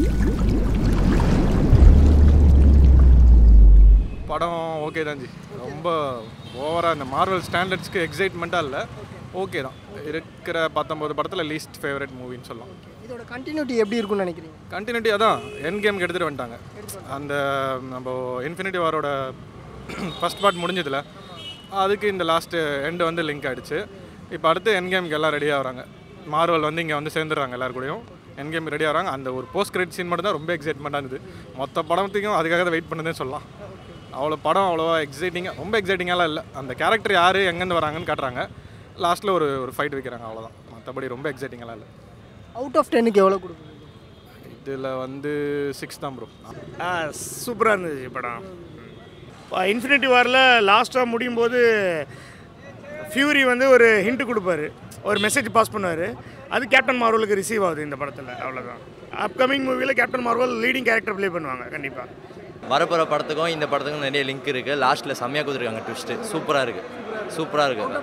படம் ஓகே தான் ஜி. ரொம்ப ஓவராக இந்த மார்வல் ஸ்டாண்டர்ட்ஸ்க்கு எக்ஸைட்மெண்ட்டாக இல்லை, ஓகே தான். இருக்கிற 19 படத்தில் லீஸ்ட் ஃபேவரட் மூவின்னு சொல்லலாம். இதோட கண்டினியூட்டி எப்படி இருக்கும்னு நினைக்கிறீங்க? கண்டினியூட்டி அதான் எண்ட் கேம்க்கு எடுத்துகிட்டு வந்துட்டாங்க. அந்த நம்ம இன்ஃபினிட்டி வாரோட ஃபஸ்ட் பார்ட் முடிஞ்சதில்ல, அதுக்கு இந்த லாஸ்ட்டு எண்டு வந்து லிங்க் ஆகிடுச்சு. இப்போ அடுத்து எண்ட் கேமுக்கு எல்லாம் ரெடி ஆகிறாங்க. மார்வல் வந்து இங்கே வந்து சேர்ந்துடுறாங்க எல்லாரும் கூடயும். எண்ட் கேம் ரெடி ஆகிறாங்க. அந்த ஒரு போஸ்ட் கிரெடிட் சீன் மட்டும் தான் ரொம்ப எக்ஸைட்மெண்ட்டாக இருந்தது. மொத்த படத்துக்கும் அதுக்காக தான் வெயிட் பண்ணதே சொல்லலாம். அவ்வளோ படம் அவ்வளோவா எக்ஸைட்டிங்காக ரொம்ப எக்ஸைட்டிங்காலாம் இல்லை. அந்த கேரக்டர் யார் எங்கேருந்து வராங்கன்னு காட்டுறாங்க, லாஸ்ட்டில் ஒரு ஃபைட் வைக்கிறாங்க, அவ்வளோதான். மற்றபடி ரொம்ப எக்ஸைட்டிங்கெல்லாம் இல்லை. அவுட் ஆஃப் 10க்கு எவ்வளோ கொடுக்குறீங்க? இதில் வந்து 6 தான் ப்ரோ. சூப்பராக இருந்துச்சு படம். இன்ஃபினிட்டி வாரில் லாஸ்ட்டாக முடியும் போது ஃபியூரி வந்து ஒரு ஹிண்ட்டு கொடுப்பாரு, ஒரு மெசேஜ் பாஸ் பண்ணுவார். அது கேப்டன் மார்வலுக்கு ரிசீவ் ஆகுது இந்த படத்தில், அவ்வளோதான். அப்கமிங் மூவியில் Captain Marvel leading character play பண்ணுவாங்க கண்டிப்பாக. வரப்போகிற படத்துக்கும் இந்த படத்துக்கும் நிறைய லிங்க் இருக்குது. லாஸ்ட்டில் செம்மையாக கொடுத்துருக்காங்க ட்விஸ்ட்டு, சூப்பராக இருக்குது, சூப்பராக இருக்குது.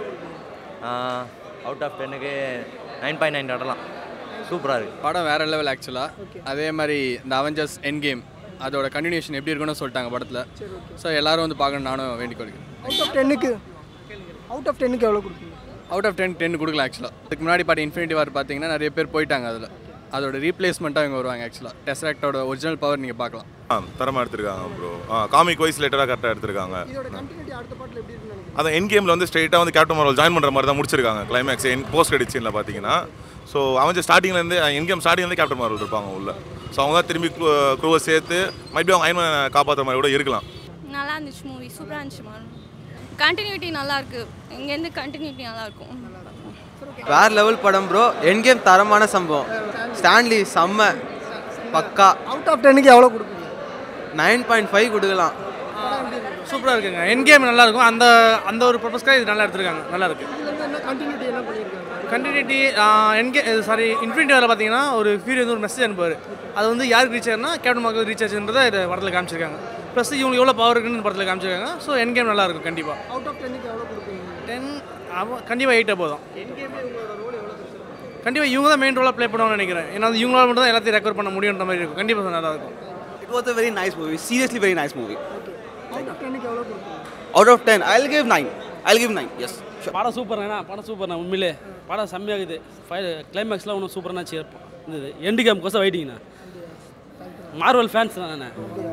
அவுட் ஆஃப் 10க்கு 9.9 கடலாம், சூப்பராக இருக்குது. படம் வேறு லெவல் ஆக்சுவலாக. அதே மாதிரி இந்த அவெஞ்சர்ஸ் எண்ட் கேம் அதோட கண்டினியூஷன் எப்படி இருக்குன்னு சொல்லிட்டாங்க படத்தில். ஸோ எல்லோரும் வந்து பார்க்கணும், நானும் வேண்டிக் கொள்கிறேன். அவுட் ஆஃப் 10க்கு எவ்வளோ கொடுப்பீங்க? அவுட் ஆஃப் 10 கொடுக்கலாம் ஆக்சுவலாக. அதுக்கு முன்னாடி பாட்டு இன்ஃபினிட்டி வார் பார்த்தீங்கன்னா நிறைய பேர் போயிட்டாங்க. அதில் அதோட ரீப்ளேஸ்மெண்ட்டாக இவங்க வருவாங்க. ஆக்சுவலாக டெஸ்ராக்டோட ஒரிஜினல் பவர் நீங்கள் பார்க்கலாம். தரமாக எடுத்திருக்காங்க ப்ரோ. காமிக் வைஸ் ரிலேட்டடாக கரெக்டாக எடுத்திருக்காங்க. அதான் எண்ட் கேமில் வந்து ஸ்ட்ரெயிட்டாக வந்து கேப்டன் மார்வல் ஜாயின் பண்ணுற மாதிரி தான் முடிச்சிருக்காங்க. கிளைமேக்ஸ் போஸ்ட் கிரெடிட் சீனில் பார்த்தீங்கன்னா, ஸோ அவங்க ஸ்டார்டிங்லேருந்து எண்ட் கேம் ஸ்டார்டிங்லேருந்து கேப்டன் மார்வல் இருப்பாங்க உள்ள. ஸோ அவங்க தான் திரும்பி க்ரூவை சேர்த்து மைபி அவங்க அயன்மேனை காப்பாற்றுற மாதிரி கூட இருக்கலாம். நல்லா இருந்துச்சு மூவி, சூப்பராக இருந்துச்சு. கண்டினியூட்டி நல்லாயிருக்கு, இங்கேருந்து கண்டினியூட்டி நல்லாயிருக்கும். வேறு லெவல் படம் ப்ரோ. எண்ட் கேம் தரமான சம்பவம். ஸ்டான்லி செம்ம பக்கா. அவுட் ஆஃப் 10க்கு எவ்வளோ கொடுப்பீங்க? 9.5 கொடுக்கலாம். சூப்பராக இருக்குங்க. எண்ட் கேம் நல்லாயிருக்கும். அந்த ஒரு பர்பஸ்க்காக இது நல்லா எடுத்துருக்காங்க, நல்லா இருக்குது. கண்டினியூட்டி இன்ஃபினிட்டி வாரில் பார்த்தீங்கன்னா ஒரு ஃபியூரி வந்து ஒரு மெசேஜ் அனுப்புவார். அது வந்து யாருக்கு ரீச் ஆகுதுன்னா கேப்டன் மார்வல் ரீச் ஆச்சுன்றதை இந்த படத்தில் காமிச்சிருக்காங்க. ப்ளஸ் இவங்களுக்கு எவ்வளோ பவர் இருக்குன்னு படத்தில் காமிச்சிருக்காங்க. ஸோ எண்ட் கேம் நல்லாயிருக்கும் கண்டிப்பாக. அவுட் ஆஃப் 10க்கு எவ்வளோ கொடுப்பீங்க? 10 கண்டிப்பாக 8 போதும். கண்டிப்பாக இவங்க தான் மெயின் ரோலாக ப்ளே பண்ணுவாங்கன்னு நினைக்கிறேன். ஏன்னா இவங்களால மட்டும் தான் எல்லாத்தையும் ரெக்கவர் பண்ண முடியுன்ற மாதிரி இருக்கும். கண்டிப்பாக நல்லா இருக்கும். It was a very nice movie. Seriously, very nice movie. Out of 10க்கு எவ்வளோ கொடுப்பீங்க? Out of 10, I'll give 9. I'll give 9. Yes. Sure. படம் சூப்பர்ண்ணா, படம் சூப்பர்ண்ணா. உண்மையிலே படம் செம்மையாகுது. கிளைமேக்ஸ்லாம் ஒன்றும் சூப்பராக இருந்தது. எண்டு கேம் கோசம் வெயிட்டிங்கண்ணா. மார்வல் ஃபேன்ஸ் தான் நான்.